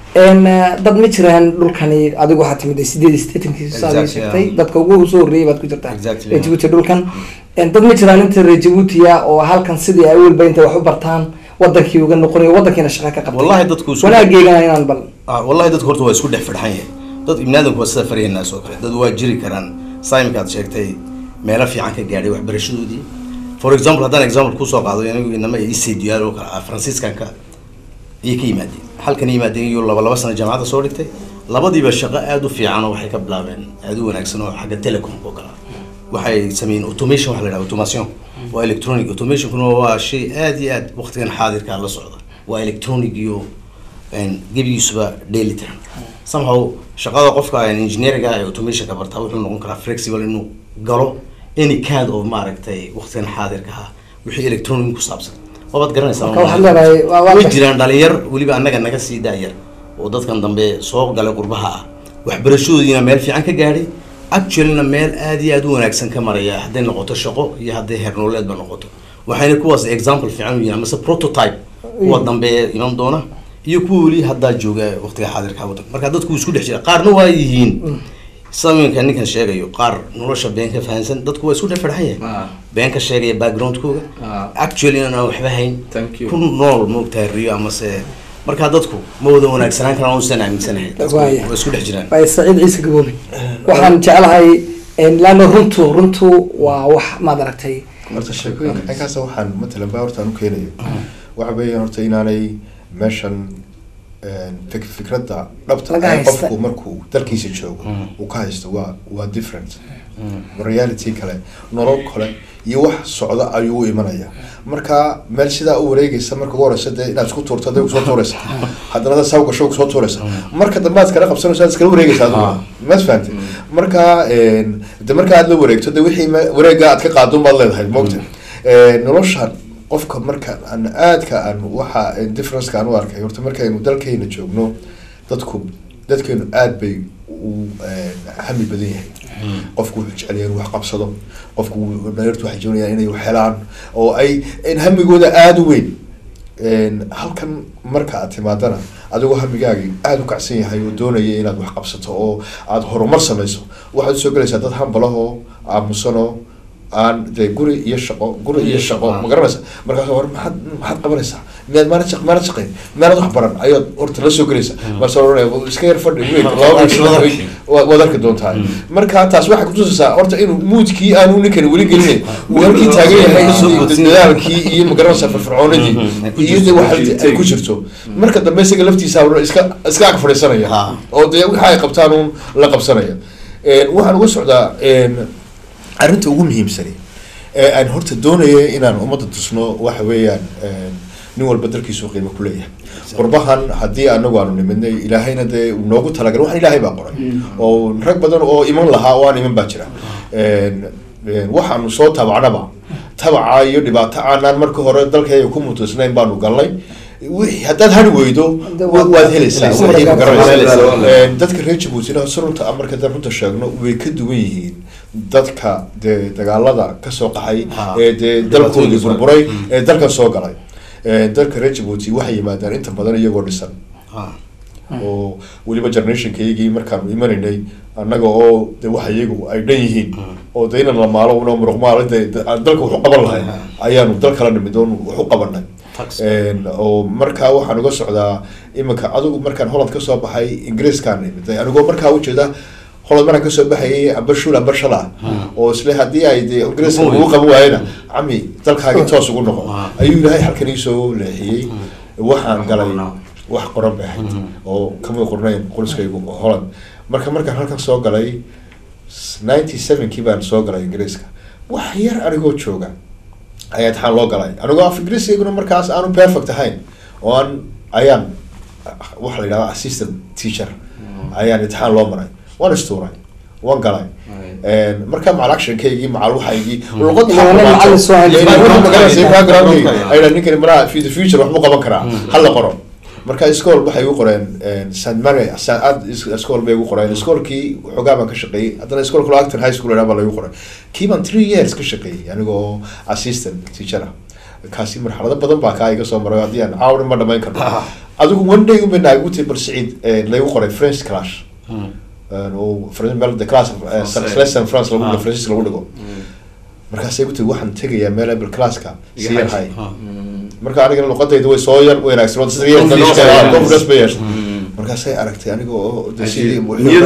dad ma jiraan dhulkani adigu waxaa timid sideed statenkii saabay sheegtay dadka ugu soo horreeyay baad ku jirtaa reer Djibouti dhulkan dad ma jiraan inta reer Djibouti oo halkan sidii ay walba inta wax u bartaan wadankii uga noqonayo wadankiina shaqo ka qabtay wallahi dadku wanaageegana inaan bal ah wallahi dadku horta waa isku dhex fadhan yahay dad ibnaadku waa sida fariyana soo kale dad waa jiri karaan saimkaad sheegtay meelo fiican ka gaadhay waxbarashadoodii for example haddaan example kusoo qaado anigu inama isay diyaar oo kala franciscanka iyo ka yimaadeen halkan yimaadeen iyo laba laba sano jaamacadda soo dhigtay labadiiba shaqo aad u fiican oo waxay ka bilaabeen aad u wanaagsan oo xagga telecom oo kala waxay sameeyeen automation waxa la yiraahdo automation waa electronic automation kuna waa shay aad iyo aad waqtigan xaadirka la socda waa electronic iyo een gebigiisuba daily time somehow shaqada qofka engineering ah automation ka bartaa wuxuu noqon karaa flexible inuu galo any kind of maaragtay waqtigan xaadirka ah wixii electronic ku saabsan waad garanaysaa waxa leedahay waa jiraan dhalinyar waliba annaga naga sii daayar oo dadkan dambe soo galay qurbaha ah waxbarashadoodiina meel fiican ka gaadhay actually meel aad iyo aad u wanaagsan ka maraya hadday noqoto shaqo iyo hadday hernoleed ba noqoto waxayna kuwaas example fiican u yihiin ama prototype kuwa dambe iman doona iyo kuwa weli haddaa jooga waqtiga xaadirka wadanka marka dadku isku dhex jira qaarna waa yihiin saminka ninkan sheegayo qaar nolosha been ka fahansan dadku waa isku dhex fadhan yahay been ka sheegaya backgroundkooga actually inaan waxba hayn ku nool moogtahay riyo ama se marka dadku ma wada wanaagsanaan karaan oo sanaa minsanahay waa isku dhex jiraan bay Saciid Ciise Gaboobe waxaan jecelahay in laano runtu runtu waa wax ma aragtay horta sheekooyinka inkaas waxaan matalan baa horta anu keenayo waxa weeyaan horta inaanay meeshan fikradda dhabta ah qofku markuu dalkiisa joogo uu ka haysto waa waa different reality kale nolol kale iyo wax socda ayuu u imanaya marka meel sidaa u wareegaysa marka ugu horeysa dee inaad isku tuurto hadday kusoo tuuraysa haddana saa gasho kusoo tuuraysa marka dambe aad iskala qabsanayso aad iskala wareegaysa adigu ma fahantay marka de marka aad la wareegto de wixii wareega aad ka qaado baad leedahay moogta noloshan qofka marka aan aadka aan waxa difference-ka aan u arkay horta markaynu dalkeena joogno dadku dadkeenu aad bay u hami badan yahay qofku wuxuu jecel yahay wax qabsado qofku dhalinyartu waxay doonayaan inay wax helaan oo ay hamigooda aad u weyn halkan marka aad timaadana adigoo hamigaagi aad u kacsan yahay oo doonaya inaad wax qabsato oo aad horumar samayso waxaad soo galaysaa dad hambalaho aamusano aan de guri iyo shaqo guri iyo shaqo ma garanaysa markaas war maxaad maxaad qabanaysaa miyaad maana shaq maana shaqeyn miyaad wax baran ayaad horta la soo gelaysaa markaas oranaya iska yar fadhi weyn laba waad arki doontaa marka taas waxay kutusaysaa horta inuu muudkii aanu ninkani weli gelinayn uu halkii taagan yahay dadaalkii iyo ma garanaysaa firfircoonadii iyo de waxa ay ku jirto marka dambe isaga laftiisa iska iska ag fadhiisanaya oo de waxa ay qabtaan uun la qabsanaya waxaan uga socdaa arrinta ugu muhiimsani ee aan horta doonaya inaan ummadda tusno waxa weeyaan nin walba dalkiisu qiimo ku leeyahay qurbahan haddii anagu aanu nimidnay ilaahayna dee noogu talagalay waxaan ilaahay baa qoray oo rag badan oo iman lahaa oo aan iman baa jira waxaanu soo tabacnaba tabaca iyo dhibaato aanaan marka hore dalkayga ku mutusnayn baanu galnay haddaad hari weydo waad helaysaa waxay magaranaysaa dadka reer Djibouti si runta marka dad runta sheegno way ka duwan yihiin dadka dee dagaalada kasoo qaxay ee dee dalkoodii burburay ee dalka soo galay dalka reer Djibouti waxay yimaadaan inta badan iyagoo dhisan oo weliba generationkaygii markaan imanaynay annaga oo de waxa iyagu ay dhan yihiin oo de inan la maalo una muruqmaalo de dalka wuxu qaban lahay ayaanu dal kala nimid oon waxu qabanay oo markaa waxaan uga socdaa iminka adigu markaan Holland kasoo baxay Ingiriiskaan nimid anigoo markaa ujeeda Holland markaan kasoo baxayay amba shul amba shala oo isla hadii ay de Ingiriiska ugu qaban waayna cami dalkaaga toos ugu noqon ayuu ilaahay halkan ii soo leexiyay waxaan galay wax qoran baa ahayd oo kama qornayn qoyskaygu Holland marka markaan halkan soo galay ninety-seven kii baan soo galay Ingiriiska wax yar anigoo jooga ayaa taxaan loo galay anigoo af Ingiriisiguna markaas aanu perfect ahayn oo aan ayaan waxa la yiraahdaa assistant teacher ayaan imtixaan loo maray waan istuuray waan galay marka macal actionkaygii macal waxaygii luqad ninkan maraa fi the future wax mu qaban karaa hal la qoro marka iskool waxay u qoreen Saint Mary Saad iskool bay u qoreen iskoolkii xogaa baan ka shaqeeyay haddana iskoolka Acton High School baa lagu qoray kiiban three years ka shaqeeyay anigoo assistant teacher ah kaasi marxalado badan baa ka iga soo maray hadii aan caawin ma dhamayn karno adigu one day uma naagu tibal Said lagu qoray French class oo French meel the class lesson France lagu dhigo French lagu dhigo markaasay ku tii waxaan tagayaa meel bil classka si hay marka aniga luqadaydu way soo yar wanaagsan sidii confidence bayers markaasay aragtay aniga oo sidii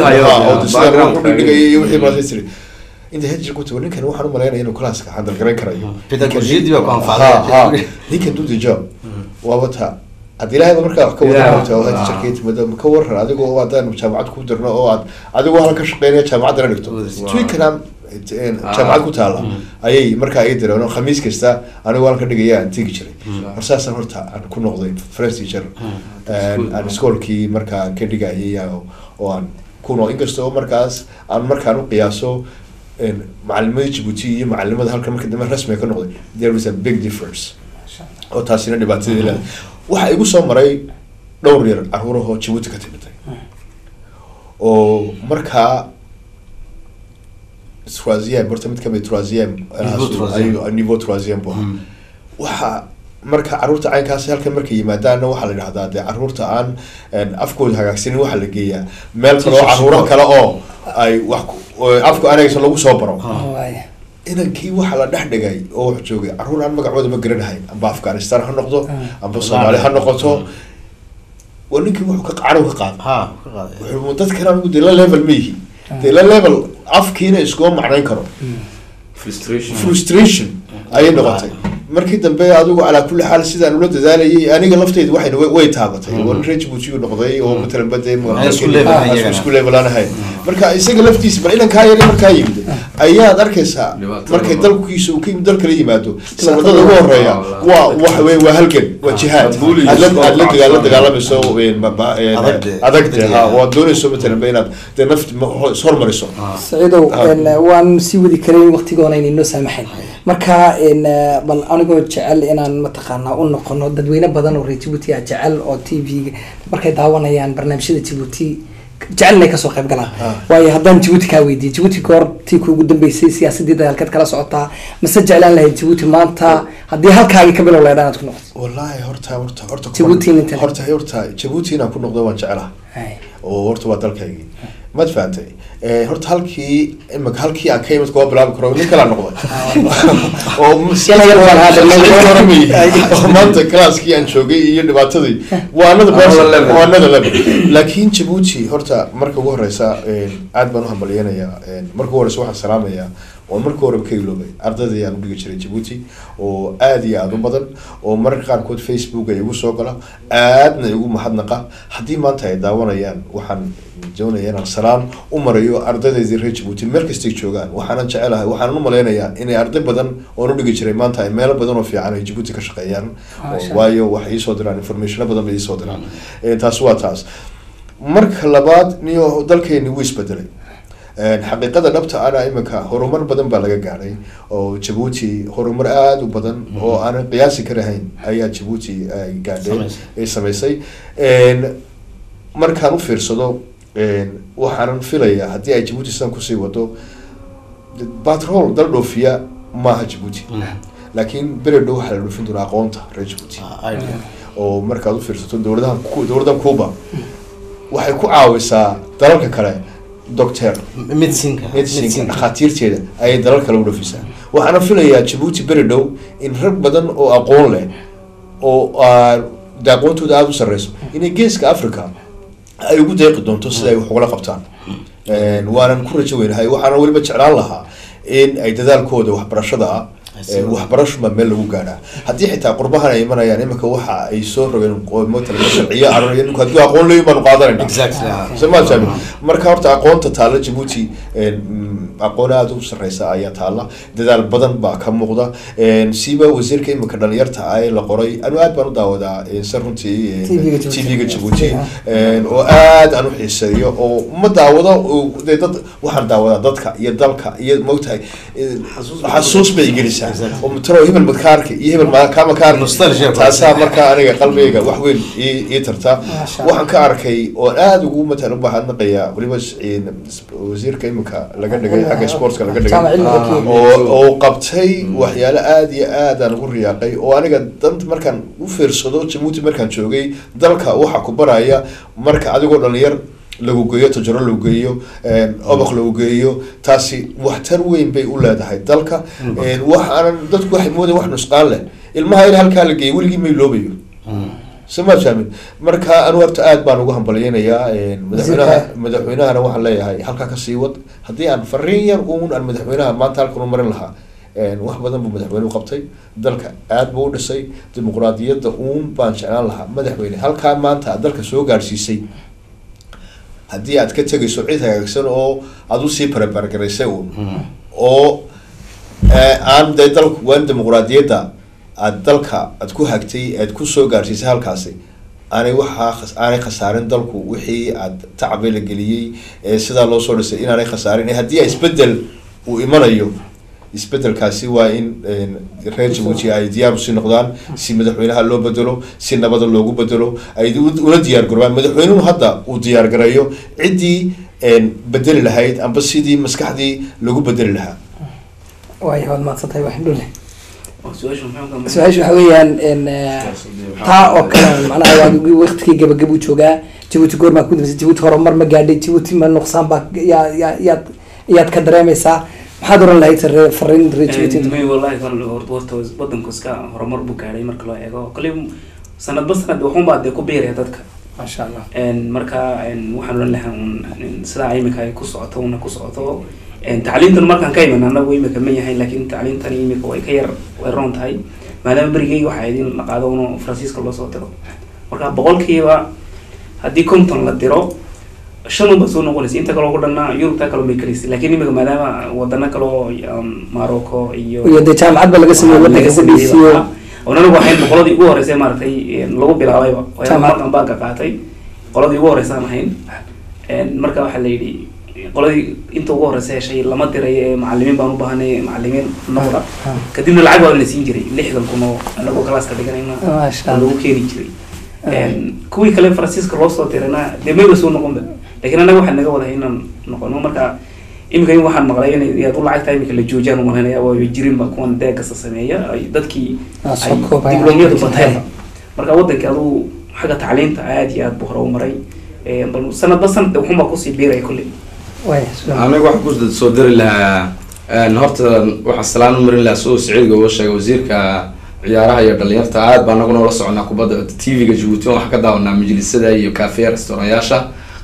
iyo wixii ma sii inta hajir ku tago ninkan waxaan u maleynaa inuu classka handle garan karayo pedagogiyadii baa ku anfacday ninkan duu job waa wata hadii ilaahay markaa wax ka wada oo hada shirkad madam ka waran adigoo wadaan jaamacad ku dirno oo aad adigoo halka shaqeynaya jaamacad dhigto tweekanam jaamacad ku taala ayay markaa ay direen khamiis kasta anigu waan ka dhigaya tigi jiray marsaas horta aan ku noqday French teacher aan iskoolkii markaa ka dhigayay oo aan ku noqday inkastoo markaas aan markaan u qiyaaso macallimada Djibouti iyo macallimada halka marka dambe rasmi ka noqday there is a big difference oo taasina dhibaatadii leh waxa igu soo maray dhowr yar caruuraha Djibouti ka timid oo markaa troisième horta mid kamid troisième ayu niveau troisième bo waxa marka caruurta caynkaas halkan markay yimaadaan waxa la yiraahdaa de caruurta aan afkooda hagaagsanin waxa la geeyaa meel kale oo caruuro kale oo ay wax afku anagaysan lagu soo baro inankii waxa la dhex dhigay oo wax joogay caruur aan magacooda ma garanahay amba Afghanistan ha noqdo amba Soomaali ha noqoto waninkii wuxuu ka qacan ka qaad ha ka qaad wuxuu dadkana ugu dila level mihi dila level afkiina isku macnayn karo frustration frustration ay noqotay markii dambe adigu ala kulli xaal sidaan ula dadaalayay aniga laftaydu waxay way taabatay oo reach buuti u noqday oo matalan baday ma isku level aan ahay marka isaga laftiisa bal inan ka yar markaa yimid ayaad arkaysaa markay dalkiisa uu ka yimid dalka la yimaado sanadada ugu horeeya waa waxa weey waa halkan waa jihaad adla dagaal dagaalamayso adagte ha waa doonayso matalan baynaad de nafti hormariso saciidow waan si wadi karay waqtigoona inoo saamaxay marka bal anigoo jecel inaan mataqaanaa u noqono dadweyne badan oo reer Djibouti ah jecel oo T V markay daawanayaan barnaamijyada Djibouti jecel inay kasoo qayb galaan waayo haddaan Djibouti ka weydiiyo Djibouti goortii kuugu dambeysay siyaasadda halkaad kala socotaa mase jeclaan lahayd Djibouti maanta haddii halkaaga ka bilow leedahay aad ku noqoto wallahi horta horta horta Djibouti inta horta horta Djibouti inaan ku noqdo waan jecelahay oo horta waa dalkayga ma fahantay ee horta halkii imaka halkii aan ka imid koo bilaab karo nin kala noqday oo yar waan hada oo maanta classkii aan joogay iyo dhibaatadii waa another person waa another level laakiin Djibouti horta marka ugu horeysa aad baan u hambalyeynaya marka ugu horeysa waxaan salaamayaa oo markii horeba ka iloobay ardayda ayaan u dhigi jiray Djibouti oo aad iyo aad u badan oo mararka qaarkood Facebook ay igu soo gala aadna igu mahadnaqa haddii maanta ay daawanayaan waxaan doonayaa inaan salaan u marayo ardaydeedii reer Djibouti meel kastay joogaan waxaan jecelahay waxaan u maleynayaa inay arday badan oo u dhigi jiray maanta ay meelo badan oo fiican ay Djibouti ka shaqeeyaan waayo waxay ii soo diraan information badan bay ii soo diraan taas waa taas marka labaad niyo dalkeeni wuu isbedelay xaqiiqada dhabta ana imika horumar badan baa laga gaaray oo Djibouti horumar aad u badan oo aan qiyaasi karahayn ayaa Djibouti ay gaadhay ay sameysay markaan u fiirsado waxaan filayaa haddii ay Djibouti sidan kusii wado batrool dal dhoofiya maaha Djibouti laakiin beri dhow waxaa la dhoofin doonaa aqoonta reer Djibouti oo markaad u fiirsato dowladahan dowladan Cuba waxay ku caawisaa dalalka kale doctor medicine medicine dhakhaatiirteeda ayay dalal kale u dhoofisaa waxaana filayaa Djibouti beri dhow in rag badan oo aqoon leh oo aqoontooda aada u sarreyso inay geeska Africa ay ugu deeqi doonto sida ay wax ugala qabtaan waanan ku rajo weynahay waxaana weliba jeclaan lahaa in ay dadaalkooda waxbarashada ah waxbarasho ma meel lagu gaadhaa haddii xitaa qurbahan ay imanayaan imika waxa ay soo rogeen mootal sharciyo arrin ninku haddii aqoon leeyahay baan qaadanayna exactly sama jaabi marka horta aqoonta taala Djibouti aqoon aad u sarreysa ayaa taala dadaal badan baa ka muuqda siiba wasiirka imika dhalinyarta ay la qoray anu aad baan u daawadaa sar runtii T V-ga Djibouti oo aad aan u xiiseeyo oo ma daawado dad waxaan daawadaa dadka iyo dalka iyo moogtahay xasuus bay gelisa oo mutaro hebel makaarka iyo hebel ma ka makaarka nostalgia taasa marka aniga qalbigayga wax weyn ii tarta waxaan ka arkay oo aad ugu matal u baahan naqaya waliba wasiirka imika laga dhigay xagga sportska laga dhigay oo oo qabtay waxyaalo aad iyo aad aan ugu riyaaqay oo aniga danta markaan u fiirsado Djibouti markaan joogay dalka waxa ku baraya marka adigoo dhalinyar lagu geeyo tajaro lagu geeyo oboq lagu geeyo taasi waxtar weyn bay u leedahay dalka waxaan dadku waxay moodeen wax nusqaan leh ilmaha ila halkaa la geeyay weligii may loobayo sama jaamin marka anu horta aad baan ugu hambaleynayaa madaxweynaha madaxweynahana waxaan leeyahay halkaa kasii wad haddii aan fariin yar uun aan madaxweynaha maanta halkan u marin lahaa wax badan buu madaxweynuhu qabtay dalka aad buu u dhisay dimuqraadiyadda uun baan jeclaan lahaa madaxweyne halkaa maanta dalka soo gaadhsiisay haddii aad ka tegayso cid hagaagsan oo aad usii barabargaraysay uun oo aan dee dalku waan dimuqraadiyadda aad dalka aad ku hagtay aad ku soo gaarsiisay halkaasi aanay waxaa aanay khasaarin dalku wixii aad tacbi la geliyey sidaa loo soo dhisay inaanay khasaarin haddii isbedel uu imanayo isbedelkaasi waa in reer Djibouti ay diyaar u sii noqdaan si madaxweynaha loo bedelo si nabada loogu bedelo ay una diyaar garoobaan madaxweynuhu hadda uu diyaar gareeyo ciddii bedeli lahayd amba sidii maskaxdii lagu bedeli lahaa way hawad maadsantahay wax dhul leh su-aashu waxa weeyaan taa oo kale macnaha waa waqtigii gabagab joogaa Djibouti goorma ku dambeysay Djibouti horumar ma gaadhay Djibouti ma nuqsaan baa yaa yaa yaad ka dareemaysaa maxaad oran lahayd fariin reer Djibouti may wallahi kan horta wadanku iska horumar buu gaadhay marka loo eego kale sanad ba sanad waxun baa de ku beeraya dadka masha Allah marka waxaan oran lahaa sida imika ay ku socoto una ku socoto tacliintan markaan ka iman anagu imika ma yahay laakiin tacliintan imika way ka yar way roon tahay maadaama berigay waxa idin la qaado uno Francisco loo soo diro marka boqolkiiba haddii konton la diro shan unba soo noqonaysa inta kaloo ku dhanna Yurubta kaloo may kalisay laakiin imika maadaama wadana kaloo Morocco iyo iyo de jaamacad ba laga sameeyay wadanka Sabiisiyo anagu waxaan boqoladii ugu horeysay maartay lagu bilaabayba oo markaan baa ka qaatay qoladii ugu horeysay ahayn marka waxa la yiri qoladii inta ugu horeysay shay lama diray macallimiin baan u baahanay macallimiin noqda kadibna lacag waa la siin jiray lixdan kun oo anagu class ka dhiganayna lagu keeni jiray kuwii kale Francisco loo soo dirana de may soo noqon laakiin anagu waxaan naga wada inaan noqono marka imika in waxaan maqlay in yaad u lacagta imika la joojiyaan uma hanaya waa jirin ba kuwan deeqa sameeya ay dadkii diblomiyadu batay marka wadanka adu xaga tacliinta aad iyo aad buu hore u maray ee bal sanad ba sanad wuxuu ma ku sii biiray kulli way aniga wax ku soo diri lahaa een horta waxa salaan u marin lahaa soo Saciid oo sheegay wasiirka ciyaaraha iyo dhalinyarta aad baan nagu la soconaa kubadda T V-ga Djibouti waxa ka daawanaa majlisada iyo cafe restaurant-yaasha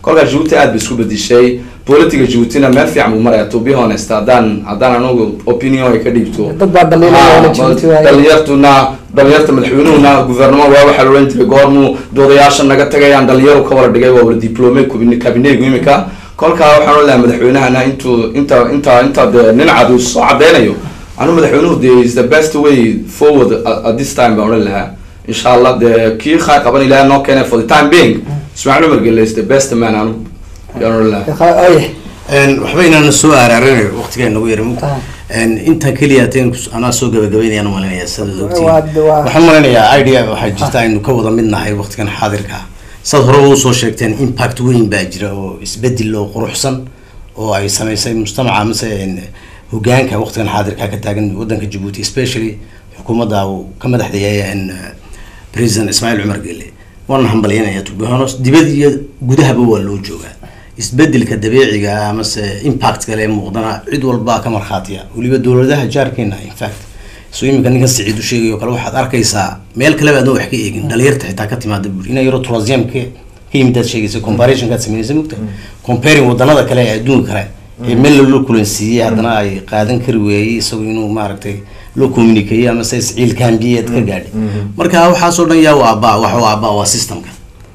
kolkaa Djibouti aad bay isku bedishay politiga Djiboutina meel fiican buu maraya to be honest haddaan haddaan anagu opinion ay ka dhigto dad baa dhaliilaya Djibouti waay dhalinyartuna dhalinyarta madaxweynuhuna gouvernement waa waxa la oran jiray goormu doodayaasha naga tagayaan dhalinyaro ka wada dhigay waa wada diplome cabinet imika kolkaa waxaan leeyahay madaxweynahana intuu inta inta inta nin cadu soo cadeynayo anu madaxweynuhu de is the best way forward at, at this time baan oran lahaa insha allah de kii khayr qaban ilaahay noo keenay for the time being Ismail Umar Gelle is the best man anu baan oran lahaa een waxba inaan soo aaraarinay waqtiga nagu yar mug een inta kaliya teen ana soo gabagabeynayaan malinaya sida ogtiin waxaan malinayaa idea waxa jirta inuu ka wada midnahay waqtigan xaadirka sad hore uu soo sheegteen impact weyn baa jira oo isbedel oo quruxsan oo ay sameysay mujtamaca mas'een hogaanka waqtigan xaadirka ka taagan wadanka Djibouti especially xukuumadda uu ka madaxdeeyay president Ismail Umar Gelle waan hambalyeynaya tuubahanos dibadda gudaha waa loo joogaa isbedelka dabiiciga ama impact kale muuqdana cid walba ka marxaatiya waliba dawladaha jaarkeena in fact soo imika ninka Saciid u sheegayo kale waxaad arkaysaa meel kale baad wax ka eegin dhalinyarta xitaa ka timaada bur inay yaro tourism ka qiimada sheegaysa comparison ka sameeyay mugta comparing wadanada kale ee adduunka kale ee meel loo kulansiiyay hadana ay qaadan kari weeyay isagoo inuu maaragtay loo communicate ama say Saciid Kambiyeed ka gaadhay marka waxa soo dhan yaa waa baa waxa waa baa waa systemka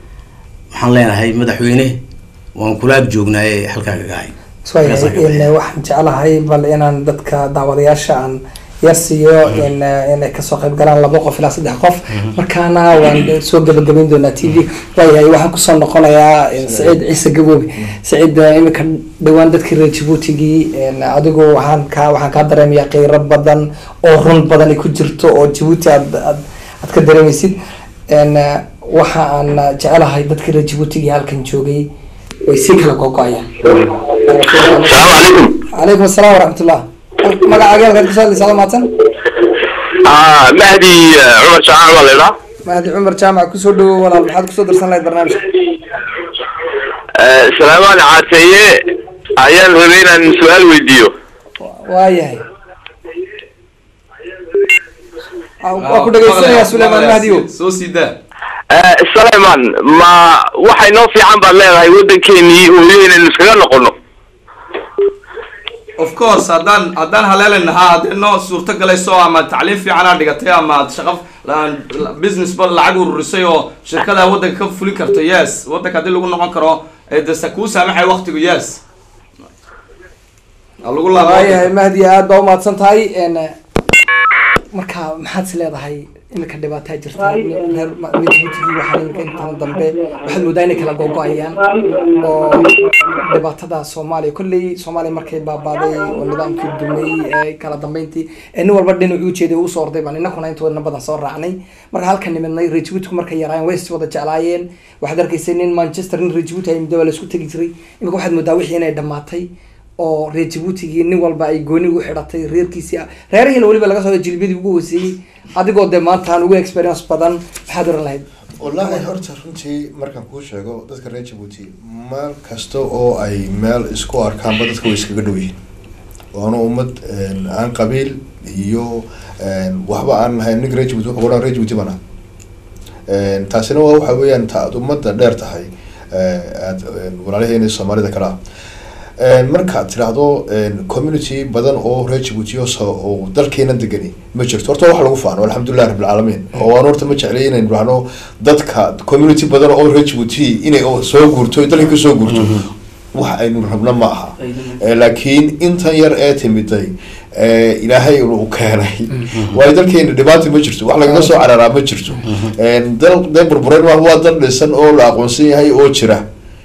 waxaan leenahay madaxweyne waan kula joognay halka ka gaay soo in waxaan jeclahay bal inaan dadka daawadayaasha aan yarsiyo in in ay ka soo qayb galaan laba qof ilaa saddex qof markaana waan soo gabagabeyn doonaa T V waayay waxaan ku soo noqonayaa Saciid Ciise Gaboobi Saciid imika dhawaan dadkii reer Djibouti adigu waxaan ka waxaan ka dareemayaa qeyro badan oo run badan ku jirto oo Djibouti aad aad ka dareemaysid in waxa aan jeclahay dadkii reer Djibouti halkan joogay way si kala go'ayaan السلام عليكم. عليكم السلام ورحمة الله. magacaaga halkaad ka soo hadlaysaa maatan ah Mahdi Umar Jaamac walaal Mahdi Umar Jaamac ku soo dhawow walaal maxaad ku soo darsan lahayd barnaamijka eh salaam alaykum ayaan rabay inaan su'aal weydiiyo waayahay waa ku dhageysanaya Suleymaan Mahdi soo sida eh Suleymaan ma waxay noo fiican baa leedahay wadankeeni oo inaynu iskaga noqono of course haddaan haddaan haleelanahaa haddii noo suurto galayso ama tacliin fiican aad dhigatay ama shaqo business bal lacag ururisay oo shirkada wadanka ka fulin karto yes wadanka hadii lagu noqon karo ee dasa ku saamaxay waqtigu yes lagu laabay Mahdi aad baa u mahadsan tahay in marka maxaad leedahay imika dhibaato jirta reer Djibouti waxaan imika inta dambe waxaad moodaa inay kala go'ayaan oo dhibaatada Soomaaliya kulli Soomaaliya markay baabaaday oo nidaamkii dumay ee kala dambeyntii in walba dhinac u jeeday uu soo orday baan inakuna intoodna badan soo raacnay marka halkan nimadnay reer Djibouti markay yaraan way wada jeclaayeen waxaad arkaysay in Manchester in reer Djibouti ay midaba la isku tagi jiray imika waxaad moodaa wixii inay dhamaatay oo reer Djibouti nin walba ay gooni u xidhatay reerkiisa reerihina waliba laga soo jilbidii ugu hoosayay adigoo de maanta aan ugu experience badan maxaad oran lahayd wallahi horta runtii markaan kuu sheego dadka reer Djibouti meel kasta oo ay meel isku arkaan dadka way iskaga dhow yihiin waana ummad aan qabiil iyo waxba aan lahayn nin reer Djibouti wuxuu qoran reer Djibouti bana taasina waa waxa weeyaan taad ummadda dheer tahay aad walaalaheena Soomaalida kala marka tiraahdo community badan oo reer Djibouti oo dalkeena degani ma jirto horta wax lagu faano alxamdulillah rabbil alamin oo aan horta ma jeclayeen in raano dadka community badan oo reer Djibouti inay soo guurto dalka soo guurto wax aynu rabna ma aha laakiin inta yar ee timiday ee ilaahay uu keenay way dalkeena dhibaato ma jirto wax laga soo cararaa ma jirto dal dal burburan waa dal dhisan oo la aqoonsan yahay oo jira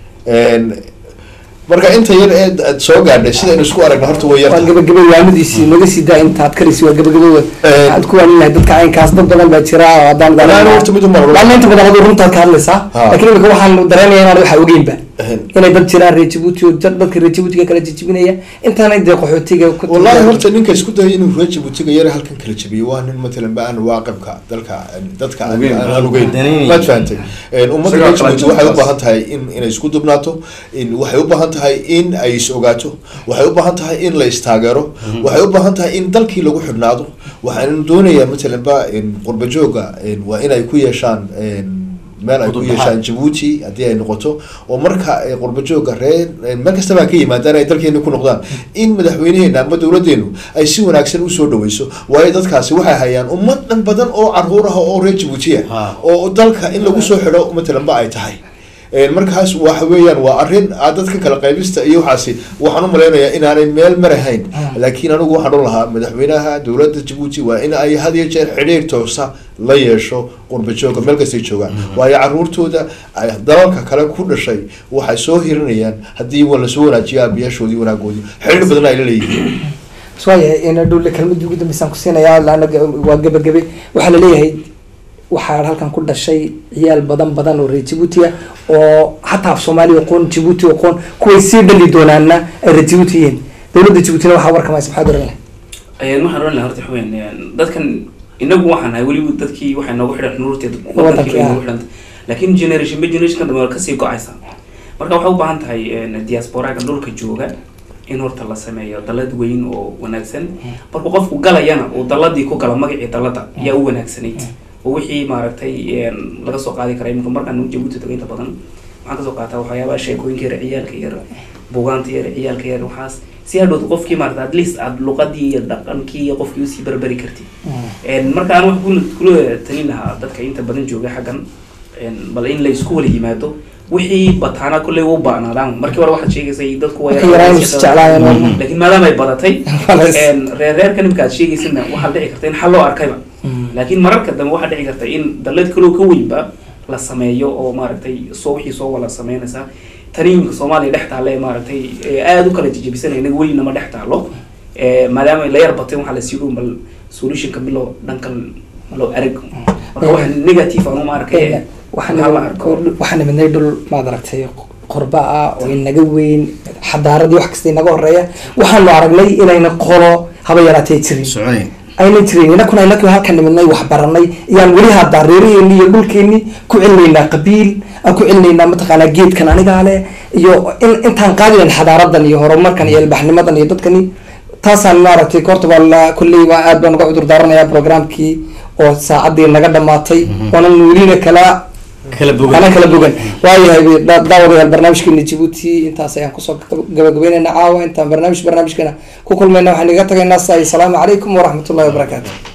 marka inta yar ee soo gaadhay sida inuu isku aragno horta way yarta gabagabo waamadiisii naga sii daa inta aad kalisi waa gabagabo aad ku wanahay dadka aynkaas dad badan baa jira oo hadaan dhalin horta mid uma dhalin inta badan oo runta ka hadlaysa laakiin imika waxaan dareemayaa inaan waxa ogeyn ba inay dad jiraan reer Djibouti oo dadka reer Djibouti kala jijibinaya intaanay de qaxootiga ku wallahi horta ninka isku dayay inuu reer Djibouti yar halkan kala jabiyo waa nin matalan baan waaqibka dalka dadka aan ogeyn ma fahamtay ummadda reer Djibouti waxay u baahan tahay in inay isku dubnaato in waxay u baahan tahay in ay is ogaato waxay u baahan tahay in la istaageero waxay u baahan tahay in dalkii lagu xidhnaado waxaan doonayaa matalan ba in qurba jooga waa inay ku yeeshaan meel ay ku yeeshaan Djibouti haddii ay noqoto oo marka ay qurbo jooga reer meel kastaba ka yimaadaan ay dalkeena ku noqdaan in madaxweynaheena ama dowladeenu ay si wanaagsan u soo dhaweyso waayo dadkaasi waxay hayaan ummad dhan badan oo caruur ah oo reer Djibouti ah oo dalka in lagu soo xidho matalan ba ay tahay markaas waxa weeyaan waa arrin dadka kala qaybista iyo waxaasi waxaan u maleynayaa inaanay meel marahayn laakiin anigu waxaan u lahaa madaxweynaha dowladda Djibouti waa in ay had iyo jeer xidhiir toosa la yeesho qurbo jooga meel kasta ay joogaan waayo caruurtooda dalalka kale ku dhashay waxay soo hirinayaan haddii waa lasoo wanaajiyo aabiyaashoodii wanaagoodii xidhiir badan ay la leeyihiin suwaaya ina dhul kelmadii ugu dambeysaan ku siinayaa laana waa gabagabe waxaa la leeyahay waxaa halkan ku dhashay ciyaal badan badan oo reer Djibouti ah oo hataa af Soomaali aqoon Djibouti aqoon kuway sii dhali doonaana ay reer Djibouti yihiin dowladda Djibouti waxaa warkama isbaxad oran lahayd ayaan waxaan oran lahaa horta xubin dadkan inagu waxaan nahay wali dadkii waxay noogu xidhan nuurteed wadankii noogu xidhan laakiin generation by generation kan dambe ka sii go'aysa marka waxay u baahan tahay diaspora ka dhulka jooga in horta la sameeyo dalad weyn oo wanaagsan marka qofku galayana oo daladii ku gala magacii dalada yaa u wanaagsanayd ووحي ماركتي لقى سوق هذه كريم كم مرة إنه جبوت تقين طبعاً معك سوق هذا وحياة باشيء كوين كير عيال كير بوغان كير عيال كير وحاس سيادو تقف كي مرة أدليس أد لغة دي دقن كي يقف يوسي بربري كرتي إن مرة أنا بقول كل تنينها تذكر أنت بدن جوجا حقا إن بلين لا يسكول يماتو وحي بطانا كله وبانا رام مركي ورا واحد شيء زي ده كويس لكن ما دام يبلطي إن رير كان بكاد شيء يسمى واحد دقيقة كرتين حلو أركيبه لكن مرة كده واحد دقيقة كرتين دلت كله كوي با لا سمايو أو مرتي صوحي صو ولا سماينا سا تريم الصومالي دحت عليه مرتي آدو كله تيجي بسنة نقول إنما دحت على ما دام لا يربطهم على سيروم بال solution كملو دنكل ملو أرق واحد نيجاتيف أنا ما أركيه waxaan waxaan midnay dhul ma aragtay qurba ah oo inaga weyn xadaaradii wax kasta inaga horeeya waxaan aragnay inayna qolo haba yaraatay jirin soconay ayna jirin ina kuna ina halkan midnay wax baranay iyaan wali hada reereeyni iyo dhulkeeni ku cilnayna qabiil aan ku cilnayna mataqaana geedkan aniga leh iyo intaan qaadilan xadaaradan iyo horumarkan iyo ilbaxnimadan iyo dadkani taasaan ma aragtay korta wala kulli waa aad baan uga cudur daaranayaa programkii oo saacadii naga dhamaatay wana nuulina kala kala bogan ana kala bogan waayahay daawadayaal barnaamijkeena Djibouti intaas ayaan kusoo gabagabeynayna caawa intaan barnaamij barnaamijkeena ku kulmayna waxaan iga tagaynaa salaamu calaykum waraxmatullaahi wabarakaatuh.